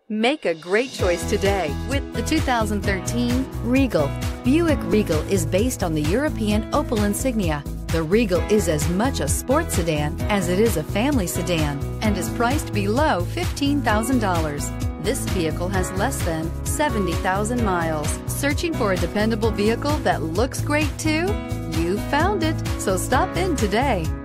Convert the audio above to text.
Make a great choice today with the 2013 Regal. Buick Regal is based on the European Opel Insignia. The Regal is as much a sports sedan as it is a family sedan and is priced below $15,000. This vehicle has less than 70,000 miles. Searching for a dependable vehicle that looks great too? You found it, so stop in today.